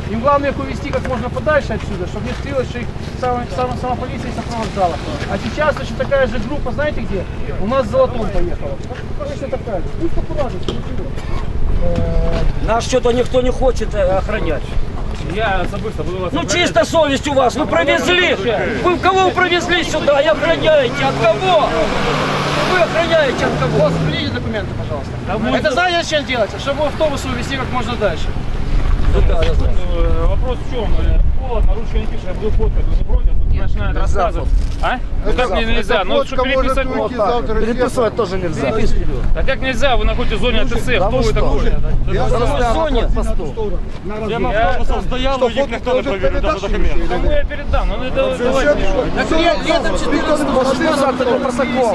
Им главное их увезти как можно подальше отсюда, чтобы не скрылось, что их сама полиция сопровождала. А сейчас точно такая же группа, знаете где? У нас в Золотом поехала. Точно такая же. Пусть аккуратно. Нас что-то никто не хочет охранять. Я особисто буду вас охранять. Чисто совесть у вас. Вы провезли. Вы кого вы провезли сюда? И охраняете. От кого? Вы охраняете от кого? Вот, приедите документы, пожалуйста. Это знаете, зачем делается? Чтобы автобус увезти как можно дальше. Да, я знаю. Вопрос в чем? Холодно, ручка не пишет, я буду фоткать, вы не против? Тут начинают рассказывать. А? Ну как мне нельзя? Ну что переписывать? Переписывать тоже нельзя. А как нельзя? Вы находитесь в зоне АТС, кто вы такой? Я в зоне. Я на автобусом стоял, и их никто не проверил, даже документы. Кому я передам? Ну не давайте. Летом 14 может назад такой протокол.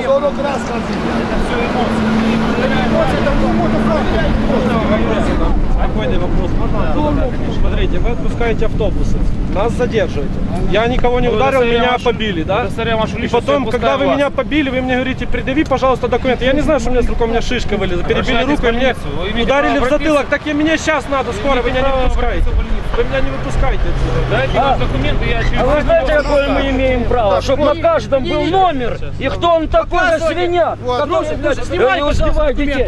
Спокойный вопрос. Смотрите, вы отпускаете автобусы, нас задерживаете. Я никого не ударил, меня побили, да? И потом, когда вы меня побили, вы мне говорите, предъяви, пожалуйста, документы. Я не знаю, что у меня с рукой, у меня шишка вылезла. Перебили руку и мне ударили в затылок. Так и мне сейчас надо, скоро, вы меня не выпускаете. Вы меня не выпускаете отсюда. Дайте нам документы, я через... А вы знаете, какое мы имеем право? Чтобы на каждом был номер. И кто он такой за свинья? Который не успевает детей.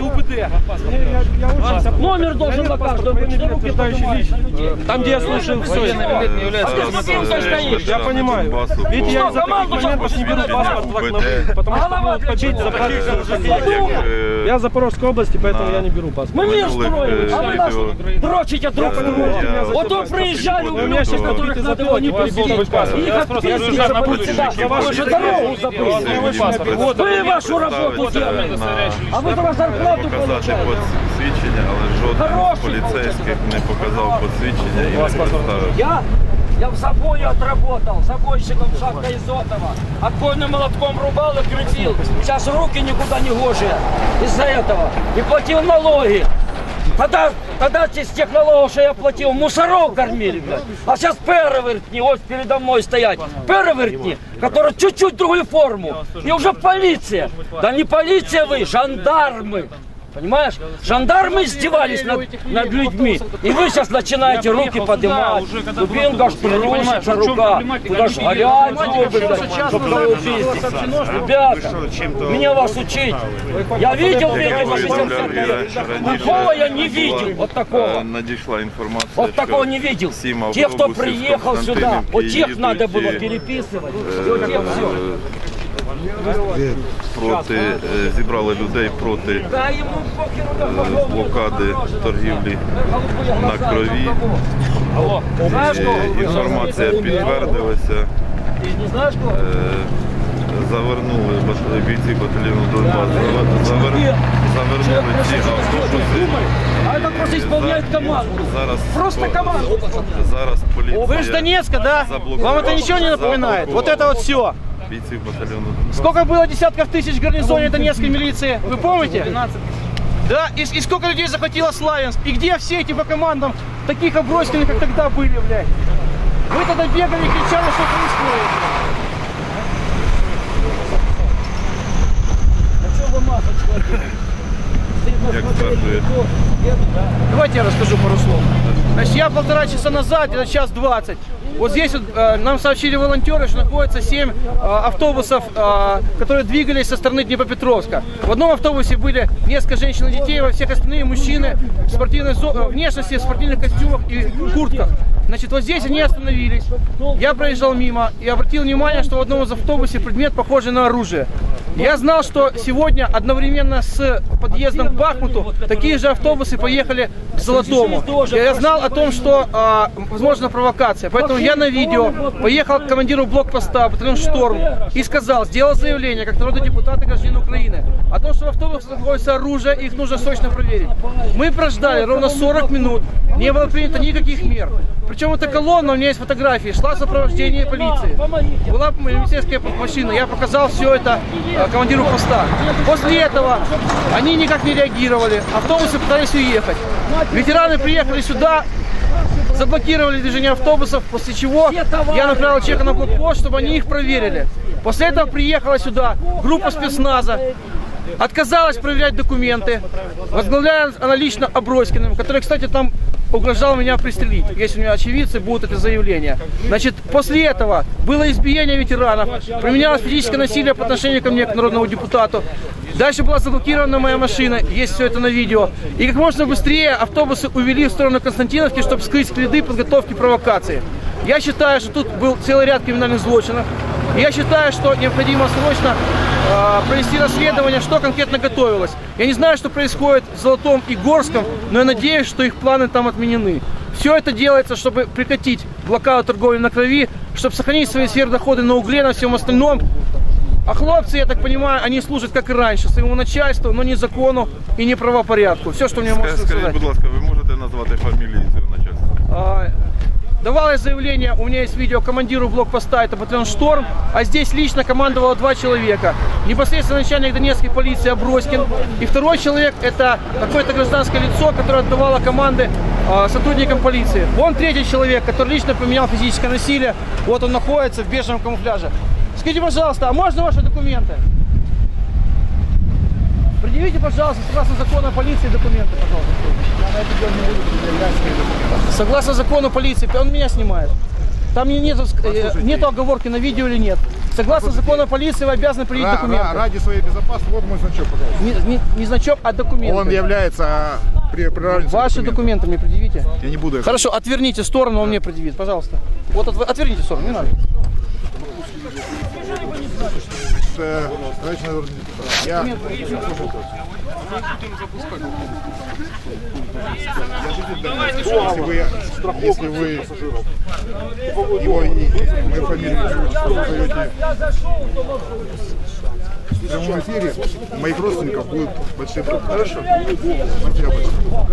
Номер должен на каждом быть. Там, где я слушаю все. Я понимаю. Видите, я из-за таких моментов не беру паспорт в окно, потому что могут побить, забрать. Я в Запорожской области, поэтому я не беру паспорт. Мы мир строим, а вы нас дрочите друг от друга. Вот он приезжали, у меня сейчас которых надо его не пустить. Их отписки, я вашу дорогу забыл. Вы вашу работу делаете. А вы только зарплату получаете. Посвідчення, але жоден з поліцейських не показав посвідчення і не представив. Я в забое отработал, забойщиком шахта Изотова. Отбойным молотком рубал и крутил. Сейчас руки никуда не гожие из-за этого. И платил налоги. Тогда из тех налогов, что я платил, мусоров кормили, блядь. А сейчас перевертни, вот передо мной стоять. Перевертни, которые чуть-чуть другую форму. И уже полиция. Да не полиция вы, жандармы. Понимаешь? Жандармы издевались над людьми. И вы сейчас начинаете руки поднимать. Дубинка, штрушится рука. Куда ж горять зубы, чтобы кого убить. Ребята, меня вас учить. Я видел видео на 60 лет. Такого я не видел. Вот такого. Надійшла інформація, вот такого не видел. Те, кто приехал сюда, вот тех надо было переписывать. Вот тех все. Проти, зібрали людей проти блокади торгівлі на крові. Інформація підтвердилася. Завернули бійці батальйону Донбас, завернули ці автобуси. А это просто исполняет команду. Просто команду. Зараз поліція. Вы же Донецка, да? Вам это ничего не напоминает? Вот это вот все. Сколько было десятков тысяч в гарнизоне Донецкой милиции? Вы помните? 12. Да, и сколько людей захватило Славянск? И где все эти по командам таких оброскины, как тогда были, блядь? Вы тогда бегали и кричали, что происходит. А что вы масочку? Давайте я расскажу пару слов. Значит, я 1,5 часа назад, это час 20. Вот здесь вот, нам сообщили волонтеры, что находится 7 автобусов, которые двигались со стороны Днепропетровска. В одном автобусе были несколько женщин и детей, во всех остальные мужчины в спортивной внешности, в спортивных костюмах и куртках. Значит, вот здесь они остановились. Я проезжал мимо и обратил внимание, что в одном из автобусов предмет похожий на оружие. Я знал, что сегодня одновременно с подъездом к Бахмуту такие же автобусы поехали к Золотому. Я знал о том, что возможна провокация. Поэтому я на видео поехал к командиру блокпоста батальон «Шторм» и сказал, сделал заявление, как народный депутат и гражданин Украины, о том, что в автобусах находится оружие, их нужно срочно проверить. Мы прождали ровно 40 минут, не было принято никаких мер. Причем эта колонна, у меня есть фотографии, шла в сопровождении полиции. Была милицейская машина, я показал все это командиру поста. После этого они никак не реагировали, автобусы пытались уехать. Ветераны приехали сюда, заблокировали движение автобусов, после чего я направил человека на блокпост, чтобы они их проверили. После этого приехала сюда группа спецназа, отказалась проверять документы, возглавляя она лично Аброськиным, который, кстати, там угрожал меня пристрелить, если у меня очевидцы будут это заявления. Значит, после этого было избиение ветеранов, применялось физическое насилие по отношению ко мне, к народному депутату. Дальше была заблокирована моя машина, есть все это на видео. И как можно быстрее автобусы увели в сторону Константиновки, чтобы скрыть следы подготовки провокации. Я считаю, что тут был целый ряд криминальных злочинов. Я считаю, что необходимо срочно провести расследование, что конкретно готовилось. Я не знаю, что происходит в Золотом и Горском, но я надеюсь, что их планы там отменены. Все это делается, чтобы прекратить блокаду торговли на крови, чтобы сохранить свои сверхдоходы на угле, на всем остальном. А хлопцы, я так понимаю, они служат, как и раньше, своему начальству, но не закону и не правопорядку. Все, что мне можно сказать. Скажіть, будь ласка, ви можете назвати фамілії цього начальства? Давалось заявление, у меня есть видео, командиру блокпоста, это батальон «Шторм», а здесь лично командовало 2 человека. Непосредственно начальник Донецкой полиции Аброськин, и второй человек это какое-то гражданское лицо, которое отдавало команды сотрудникам полиции. Вон третий человек, который лично применял физическое насилие, вот он находится в бежевом камуфляже. Скажите, пожалуйста, а можно ваши документы? Предъявите, пожалуйста, согласно закону о полиции, документы, пожалуйста. Согласно закону полиции, он меня снимает. Там нету оговорки, на видео или нет. Согласно закону о полиции, вы обязаны предъявить документы. Ради своей безопасности, вот мой значок, пожалуйста. Не значок, а документы. Он является приравнен. Ваши документы мне предъявите. Я не буду. Хорошо, отверните в сторону, он мне предъявит, пожалуйста. Вот отверните в сторону, не надо. Я если вы его и мою фамилию назовете в прямом эфире, моих родственников будут большие проблемы. Хорошо? Спасибо большое.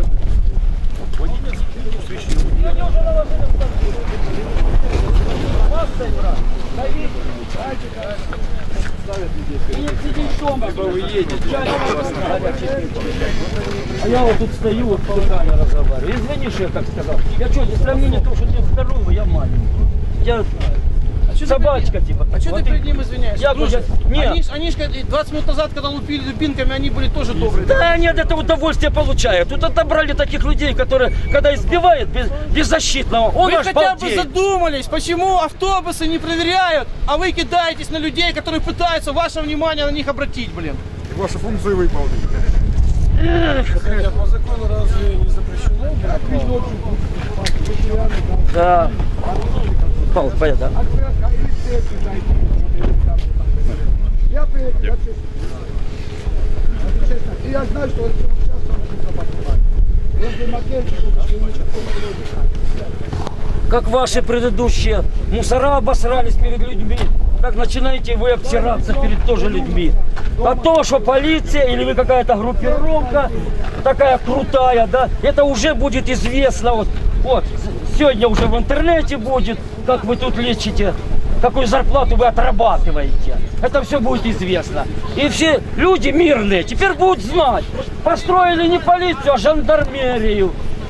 А я вот тут стою, вот по камере разговариваю. Извини, что я так сказал. Я что, для сравнения того, что ты здоровый, я маленький. Я собачка типа. А что ты перед ним извиняешься? Нет. Они же 20 минут назад, когда лупили дубинками, они были тоже добрые. Да, они от этого удовольствие получают. Тут отобрали таких людей, которые, когда избивают беззащитного, он вы аж хотя бы балдеет. Задумались, почему автобусы не проверяют, а вы кидаетесь на людей, которые пытаются ваше внимание на них обратить, блин. И вашу функцию выполнить. По закону разве не запрещено? Да. Павел, понятно. Я знаю, что Как ваши предыдущие мусора обосрались перед людьми, так начинаете вы обтираться перед тоже людьми. А то, что полиция или вы какая-то группировка такая крутая, да, это уже будет известно. Вот сегодня уже в интернете будет, как вы тут лечите, какую зарплату вы отрабатываете. Это все будет известно. И все люди мирные теперь будут знать. Построили не полицию, а жандармерию.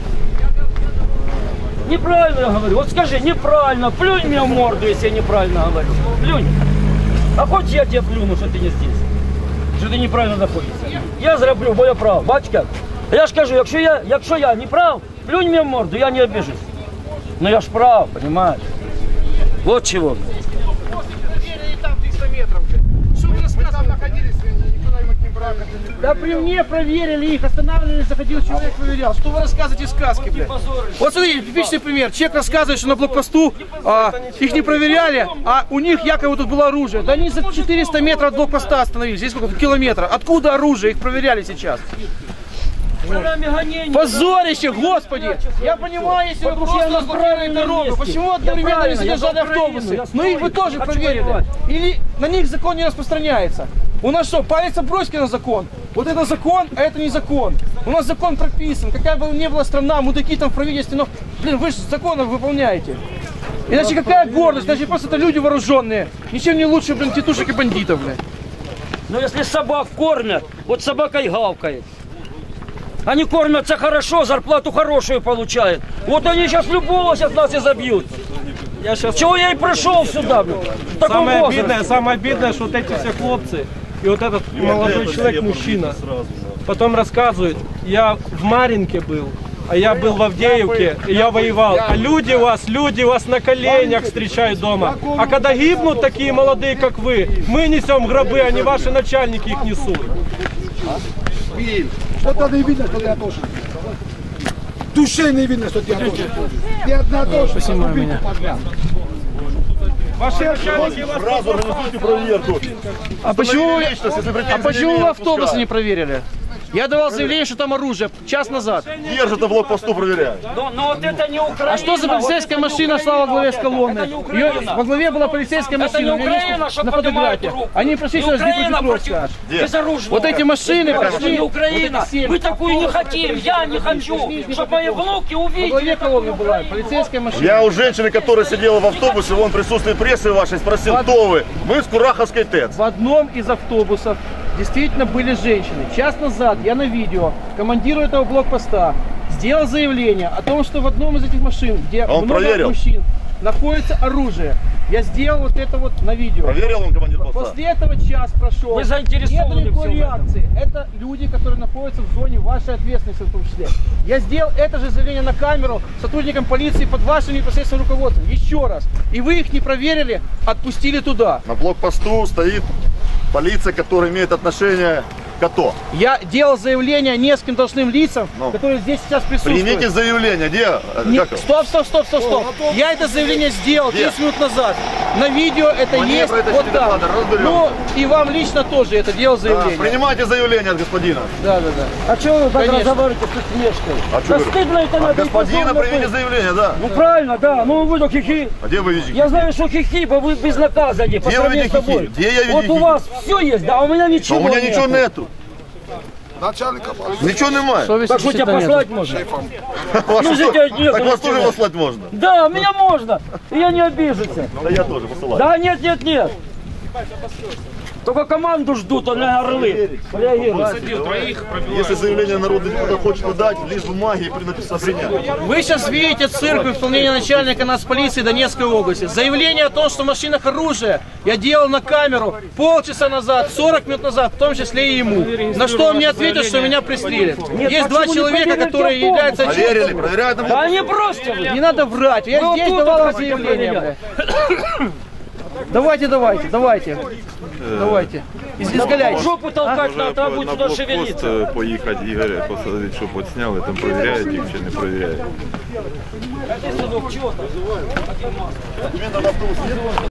Неправильно я говорю. Вот скажи, неправильно. Плюнь мне в морду, если я неправильно говорю. Плюнь. А хоть я тебе плюну, что ты не здесь. Що ти неправильно знаходишся. Я зроблю, бо я прав. Бачите? Я ж кажу, якщо я не прав, плюнь мені в морду, я не обіжусь. Ну я ж прав, понимаешь? Вот чего. Да при мне проверили их, останавливали, заходил человек, проверял. Что вы рассказываете сказки, блядь? Вот смотрите, типичный пример. Человек рассказывает, что на блокпосту их не проверяли, а у них якобы тут было оружие. Да они за 400 метров от блокпоста остановились. Здесь сколько? Километров. Откуда оружие? Их проверяли сейчас. Позорище, господи! Я понимаю, если вы просто разблокировали дорогу, почему одновременно не задержали автобусы? Но их вы тоже проверили. Или на них закон не распространяется? У нас что, палец Аброськина на закон? Вот это закон, а это не закон. У нас закон прописан. Какая бы ни была страна, мудаки там в правительстве, но, блин, вы же законы выполняете. Иначе какая гордость? Иначе просто это люди вооруженные. Ничем не лучше, блин, тетушек и бандитов, блин. Но если собак кормят, вот собака и гавкает. Они кормятся хорошо, зарплату хорошую получают. Вот они сейчас любого нас и забьют. Чего я и пришел сюда, блин. Самое обидное, что вот эти все хлопцы и вот этот молодой человек, мужчина, потом рассказывает, я в Маринке был, а я был в Авдеевке, и я воевал. А люди вас на коленях встречают дома. А когда гибнут такие молодые, как вы, мы несем гробы, а не ваши начальники их несут. Что-то не видно, что ты отошел. Душе не видно, что ты отошел. Ты одна тоже. Поснимай меня. Ваши начальники вас Сразу организуйте проверку. А почему вы автобусы не проверили? Я давал заявление, что там оружие час назад. Держат на блокпосту, проверяют. Но вот это не Украина. А что за полицейская машина шла во главе с колонной? Во главе была полицейская Это не машина. Украина, что на поднимает фотографиях. руку. Они прошли Не сюда с Украина Днепропетровска. против Где? безоружного. Вот эти машины Это прошли. не Украина. Вот эти 7. Мы такую не хотим. Я не хочу. Чтобы мои внуки Во главе увидели колонны такую была Украину. полицейская машина. Я у женщины, которая сидела в автобусе, вон присутствие прессы вашей, спросил, кто вы? Мы с Кураховской ТЭЦ. В одном из автобусов действительно были женщины. Час назад я на видео командиру этого блокпоста сделал заявление о том, что в одном из этих машин, где Он много проверил? мужчин, находится оружие. Я сделал вот это вот на видео. Проверил он командир поста? После этого час прошел. Вы заинтересованы Нет никакой в всем этом. реакции. Это люди, которые находятся в зоне вашей ответственности в том числе. Я сделал это же заявление на камеру сотрудникам полиции под вашим непосредственным руководством. Еще раз. И вы их не проверили, отпустили туда. На блокпосту стоит полиция, которая имеет отношение к АТО. Я делал заявление нескольким должностным лицам, Ну. которые здесь сейчас присутствуют. Примите заявление. Где? Не- Как его? Стоп. Я это заявление сделал Где? 10 минут назад. На видео это Мне есть про это вот не так. надо, разберемся. Ну, и вам лично тоже это делал Да, заявление. принимайте заявление от господина. Да. А что вы так Конечно. разговариваете с усмешкой? А Да что стыдно это От надо. господина примите заявление, да. Ну правильно, да. Ну вы только хихи. А где вы видите? Я знаю, что хихи, бо вы безнаказаны по Где вы сравнению видите с тобой. хихи? Где я видел Вот у хихи? вас все есть, да, а у меня А ничего у меня нету. ничего нету. Начальника полиции. Ничего немає. Совести Так что тебя действительно послать нет. можно? Вас Ну, что? житя нет, Так ну, вас тоже чего? послать можно. Да, меня можно. И я не обижуся. Да я тоже посылаю. Да нет. Только команду ждут, а не орлы. Реагируют. Если заявление народный депутат хочет дать, лишь бумаги и написано принять. Вы сейчас видите цирк выполнения начальника нацполиции Донецкой области. Заявление о том, что в машинах оружие, я делал на камеру полчаса назад, 40 минут назад, в том числе и ему. На что он мне ответил, что меня пристрелят. Есть два почему не человека, проверили которые автобус? являются... Проверили, проверяют на Да они бросьте вы. Не надо врать, я Ну, здесь тут давал хотите заявление. проверять. Бля. Давайте. Изгаляйте. Жопу толкать Може надо, будет на сюда шевелиться. блокпост поїхати Ігоря посадити, щоб отсняли, там перевіряють їх чи не перевіряють. Ты, сынок, чего там?